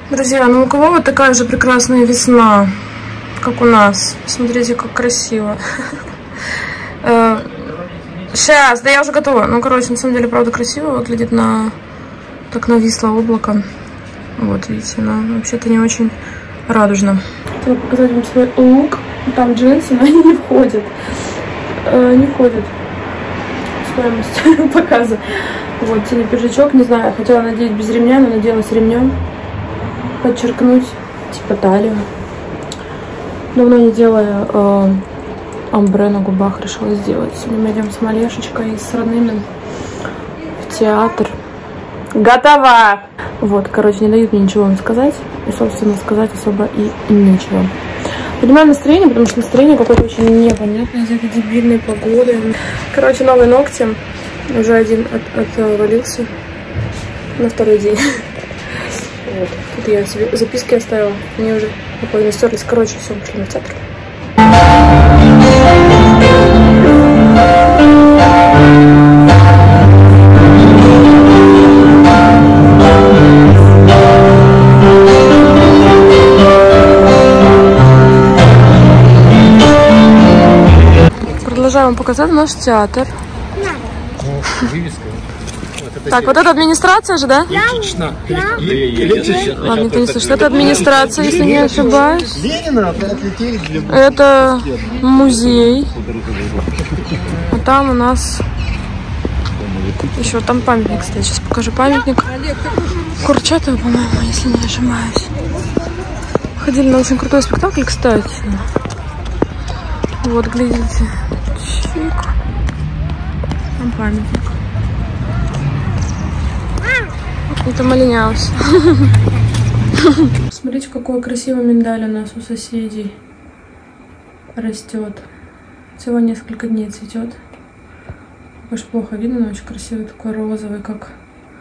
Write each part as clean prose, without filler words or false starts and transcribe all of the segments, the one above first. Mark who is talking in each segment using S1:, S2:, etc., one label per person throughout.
S1: Друзья, ну у кого вот такая же прекрасная весна, как у нас? Смотрите, как красиво. Сейчас, да я уже готова. Ну, короче, на самом деле, правда, красиво выглядит так нависло облако. Вот, видите, но вообще-то не очень радужно. Хотела показать вам свой лук. Там джинсы, но они не входят. Не входят в стоимость показа. Вот, синий пиджачок, не знаю, хотела надеть без ремня, но надела с ремнем. Подчеркнуть, типа, талию. Давно не делая омбре на губах, решила сделать. Сегодня мы идем с Малешечкой и с родными в театр. Готово! Вот, короче, не дают мне ничего вам сказать. И, собственно, сказать особо и нечего. Поднимаю настроение, потому что настроение какое-то очень непонятное из-за этой дебильной погоды. Короче, новые ногти. Уже один отвалился на второй день. Вот. Тут я себе записки оставила. Они уже наполовину стерлись. Короче, все, пошли в театр. Продолжаю вам показать наш театр.
S2: Вывеска.
S1: Так, вот это администрация же, да?
S2: Лично.
S1: Ладно, никто не слышит. Это администрация, если не ошибаюсь. Это музей. А там у нас еще там памятник, кстати. Сейчас покажу памятник. Курчатова, по-моему, если не ошибаюсь. Ходили на очень крутой спектакль, кстати. Вот, глядите. Чик. Там памятник. Это Малиняус. Смотрите, какой красивый миндаль у нас у соседей растет. Всего несколько дней цветет. Очень плохо видно, но очень красивый, такой розовый, как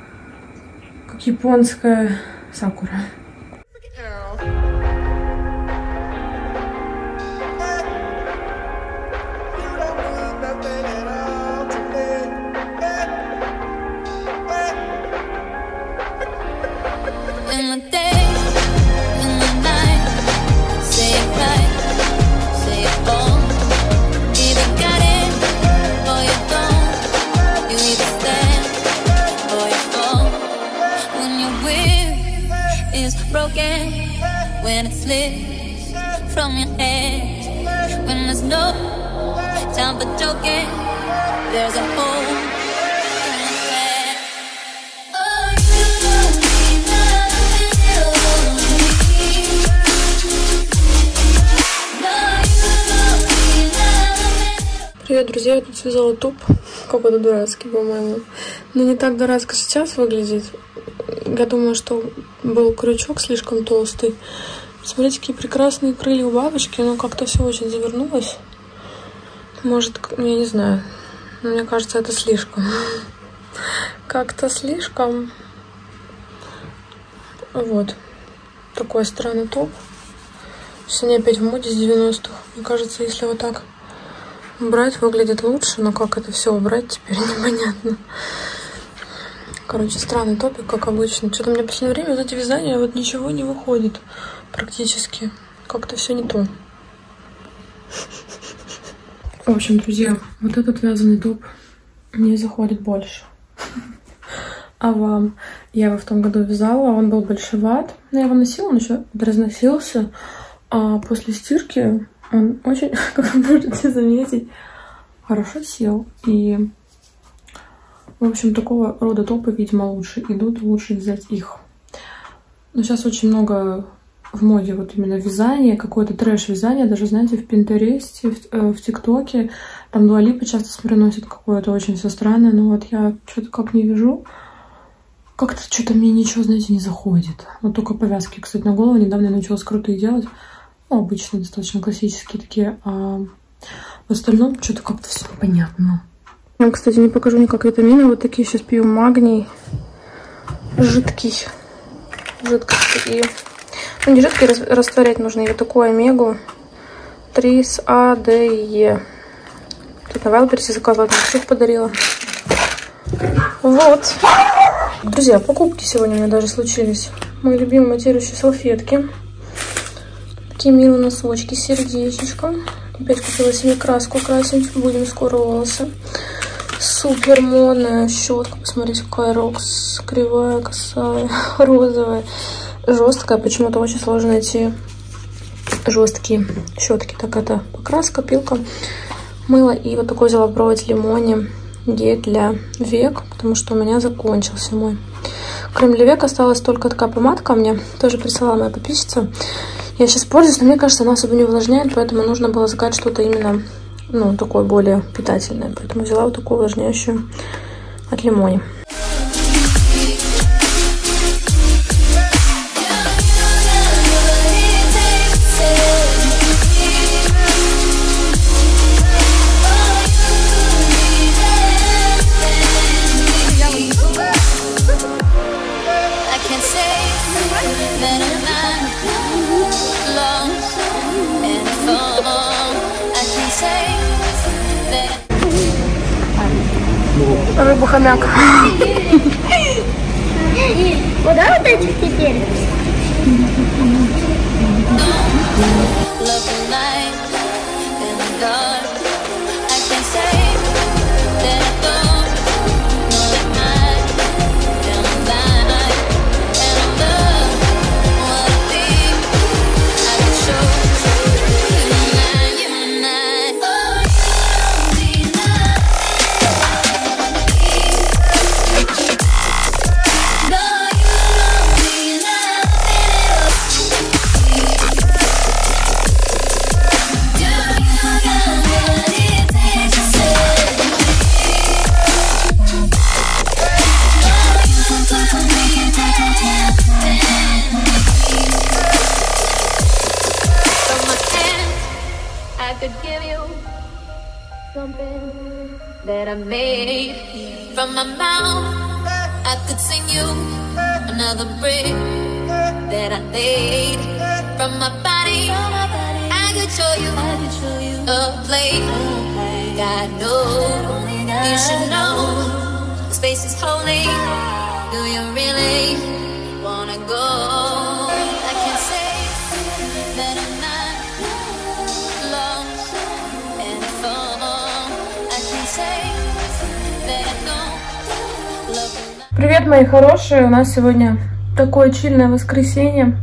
S1: японская сакура.
S3: When it slips from your hands, when there's no time for joking, there's a hole in the sand. Oh, you love me.
S1: Привет, друзья, я тут связала топ, какой-то дурацкий, по-моему. Но не так дурацко сейчас выглядит. Я думаю, что был крючок слишком толстый. Смотрите, какие прекрасные крылья у бабочки. Но как-то все очень завернулось. Может, я не знаю. Но мне кажется, это слишком. Как-то слишком. Вот. Такой странный топ. Сейчас они опять в моде с 90-х. Мне кажется, если вот так убрать, выглядит лучше. Но как это все убрать, теперь непонятно. Короче, странный топик, как обычно. Что-то у меня в последнее время вот эти вязания, вот ничего не выходит практически. Как-то все не то. В общем, друзья, вот этот вязаный топ мне заходит больше. А вам? Я его в том году вязала, он был большеват. Но я его носила, он еще разносился. А после стирки он очень, как вы можете заметить, хорошо сел. И... В общем, такого рода топы, видимо, лучше идут, лучше взять их. Но сейчас очень много в моде вот именно вязания, какое-то трэш-вязание, даже, знаете, в Пинтересте, в ТикТоке, там Дуа Липа часто смотрю, носит какое-то очень все странное, но вот я что-то как не вяжу, как-то что-то мне ничего, знаете, не заходит. Вот только повязки, кстати, на голову недавно я научилась крутые делать, ну, обычные, достаточно классические такие, а в остальном что-то как-то все непонятно. Я, кстати, не покажу никак витамины. Вот такие сейчас пью. Магний. Жидкий. Жидкий. Ну, не жидкий, растворять нужно. И вот такую омегу. 3 с А, Д и Е. Тут на Вайлдберрисе заказывала. Мне подарила. Вот. Друзья, покупки сегодня у меня даже случились. Мои любимые матирующие салфетки. Такие милые носочки с сердечечком. Опять купила себе краску красить. Будем скоро волосы. Супер модная щетка. Посмотрите, какая Рокс. Кривая, косая, розовая. Жесткая. Почему-то очень сложно найти жесткие щетки. Так, это покраска, пилка, мыло. И вот такой взяла провод лимони. Гель для век, потому что у меня закончился мой. Крем для век, осталась только такая помадка. Мне тоже прислала моя подписчица. Я сейчас пользуюсь, но мне кажется, она особо не увлажняет, поэтому нужно было заказать что-то именно, ну, такое более питательное. Поэтому взяла вот такую увлажняющую от лимони. Рыба хомяк.
S2: Куда вот этих теперь?
S3: That I made from my mouth, I could sing you another brick that I laid from my body. I could show you a place. God knows you should know space is holy. Do you really wanna go? I can't say that I'm not lost and found. I can't say that I don't love you.
S1: Привет, мои хорошие! У нас сегодня такое чильное воскресенье.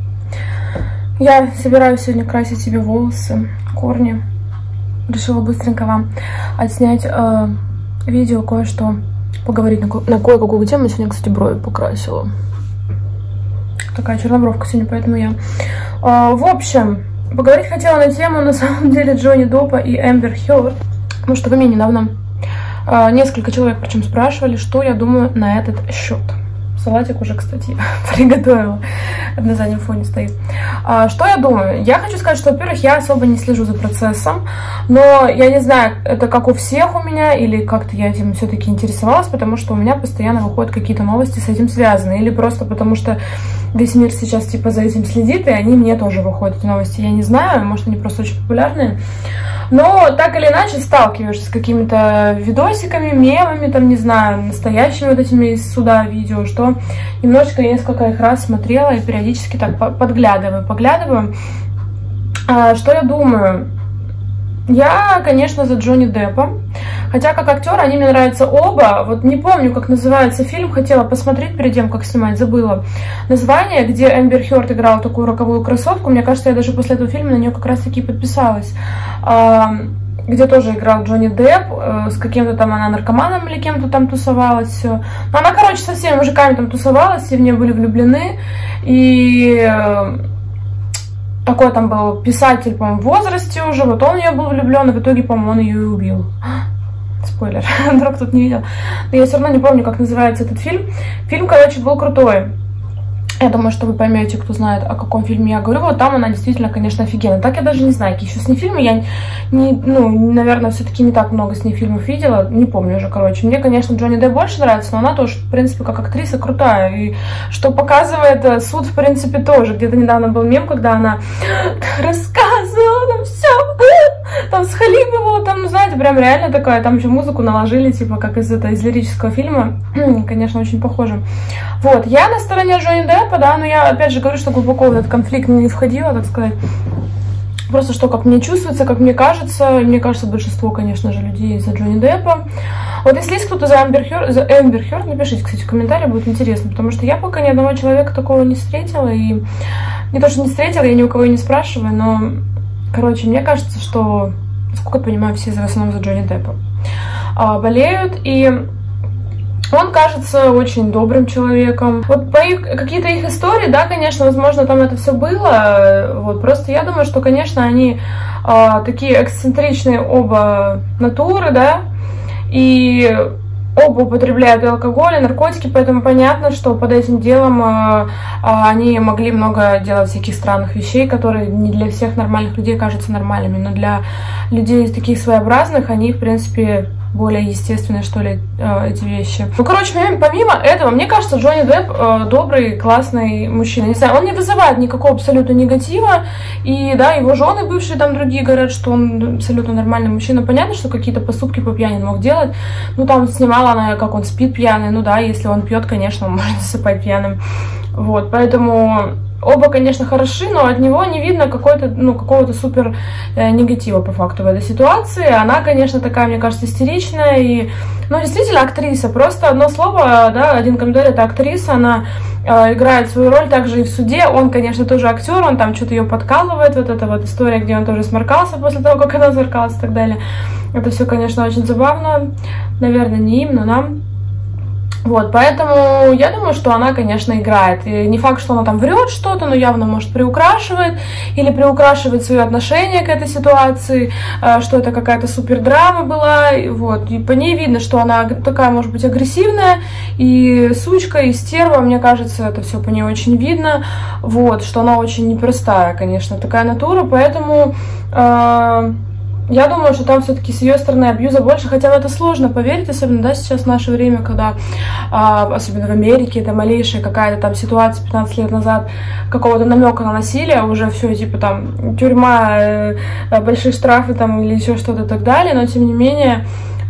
S1: Я собираюсь сегодня красить себе волосы, корни. Решила быстренько вам отснять видео, кое-что поговорить на кое-какую тему. Сегодня, кстати, брови покрасила. Такая чернобровка сегодня, поэтому я... В общем, поговорить хотела на тему, на самом деле, Джонни Деппа и Эмбер Хёрд. Потому что вы меня недавно... Несколько человек, причем, спрашивали, что я думаю на этот счет. Салатик уже, кстати, приготовила. На заднем фоне стоит. Что я думаю? Я хочу сказать, что, во-первых, я особо не слежу за процессом. Но я не знаю, это как у всех у меня, или как-то я этим все-таки интересовалась, потому что у меня постоянно выходят какие-то новости с этим связаны. Или просто потому что весь мир сейчас типа за этим следит, и они мне тоже выходят новости. Я не знаю, может, они просто очень популярные. Но так или иначе сталкиваешься с какими-то видосиками, мемами, там, не знаю, настоящими вот этими из суда видео, что немножечко я несколько их раз смотрела и периодически так поглядываю. Что я думаю? Я, конечно, за Джонни Деппа. Хотя, как актер, они мне нравятся оба. Вот не помню, как называется фильм. Хотела посмотреть перед тем, как снимать. Забыла название, где Эмбер Хёрд играла такую роковую красотку. Мне кажется, я даже после этого фильма на нее как раз-таки подписалась. Где тоже играл Джонни Депп. С каким-то там она наркоманом или кем-то там тусовалась. Все. Но она, короче, со всеми мужиками там тусовалась. Все в нее были влюблены. И... Такой там был писатель, по-моему, в возрасте уже. Вот он в нее был влюблен, и в итоге, по-моему, он ее и убил. Спойлер, вдруг тут не видел. Но я все равно не помню, как называется этот фильм. Фильм, короче, был крутой. Я думаю, что вы поймете, кто знает, о каком фильме я говорю. Вот там она действительно, конечно, офигенная. Так я даже не знаю, какие еще с ней фильмы. Я, наверное, все-таки не так много с ней фильмов видела. Не помню уже, короче. Мне, конечно, Джонни Депп больше нравится, но она тоже, в принципе, как актриса крутая. И что показывает суд, в принципе, тоже. Где-то недавно был мем, когда она рассказывала нам все. там с Халимовым, там, ну, знаете, прям реально такая, там еще музыку наложили, типа, как из лирического фильма, конечно, очень похоже. Вот, я на стороне Джонни Деппа, да, но я, опять же, говорю, что глубоко в этот конфликт не входила, так сказать. Просто что, как мне чувствуется, как мне кажется, большинство, конечно же, людей за Джонни Деппа. Вот если есть кто-то за Эмбер Хёрд, напишите, кстати, в комментариях, будет интересно, потому что я пока ни одного человека такого не встретила, и не то, что не встретила, я ни у кого и не спрашиваю, но, короче, мне кажется, что, насколько я понимаю, все в основном за Джонни Деппа болеют, и он кажется очень добрым человеком. Вот по какие-то их истории, да, конечно, возможно, там это все было. Вот, просто я думаю, что, конечно, они такие эксцентричные оба натуры, да, и оба употребляют и алкоголь, и наркотики, поэтому понятно, что под этим делом они могли много делать всяких странных вещей, которые не для всех нормальных людей кажутся нормальными, но для людей таких своеобразных, они, в принципе, более естественные, что ли, эти вещи. Ну, короче, помимо этого, мне кажется, Джонни Депп добрый, классный мужчина. Не знаю, он не вызывает никакого абсолютно негатива. И, да, его жены бывшие там другие говорят, что он абсолютно нормальный мужчина. Понятно, что какие-то поступки по пьяни он мог делать. Ну, там снимала она, как он спит пьяный. Ну, да, если он пьет, конечно, он может засыпать пьяным. Вот, поэтому оба, конечно, хороши, но от него не видно какого-то супер негатива по факту в этой ситуации. Она, конечно, такая, мне кажется, истеричная и, ну, действительно, актриса. Просто одно слово, да, один комментарий, это актриса, она играет свою роль также и в суде. Он, конечно, тоже актер, он там что-то ее подкалывает, вот эта вот история, где он тоже сморкался после того, как она сморкалась и так далее. Это все, конечно, очень забавно. Наверное, не им, но нам. Вот, поэтому я думаю, что она, конечно, играет. И не факт, что она там врет что-то, но явно, может, приукрашивает. Или приукрашивает свое отношение к этой ситуации, что это какая-то супер драма была. Вот, и по ней видно, что она такая, может быть, агрессивная, и сучка, и стерва, мне кажется, это все по ней очень видно. Вот, что она очень непростая, конечно, такая натура, поэтому... Я думаю, что там все-таки с ее стороны абьюза больше, хотя в это сложно поверить, особенно, да, сейчас в наше время, когда, особенно в Америке, это малейшая какая-то там ситуация 15 лет назад, какого-то намека на насилие, уже все, типа, там, тюрьма, большие штрафы там или еще что-то и так далее, но, тем не менее,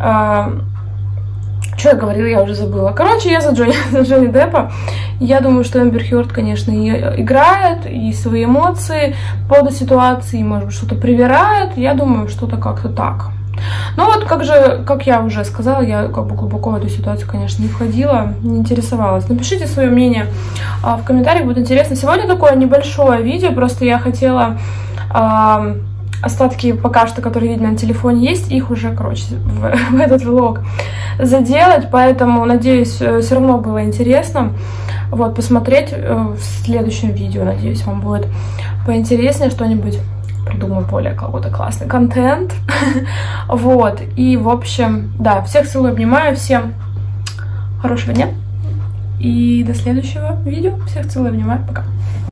S1: что я говорила, я уже забыла. Короче, я за Джонни Деппа. Я думаю, что Эмбер Хёрд, конечно, и играет, и свои эмоции по ситуации, может быть, что-то привирает. Я думаю, что-то как-то так. Ну вот, как я уже сказала, я как бы глубоко в эту ситуацию, конечно, не входила, не интересовалась. Напишите свое мнение в комментариях, будет интересно. Сегодня такое небольшое видео, просто я хотела... остатки пока что, которые видно на телефоне, есть, их уже, короче, в этот влог заделать, поэтому, надеюсь, все равно было интересно, вот, посмотреть в следующем видео, надеюсь, вам будет поинтереснее что-нибудь, придумаю более какой-то классный контент, вот, и, в общем, да, всех целую, обнимаю, всем хорошего дня, и до следующего видео, всех целую, обнимаю, пока.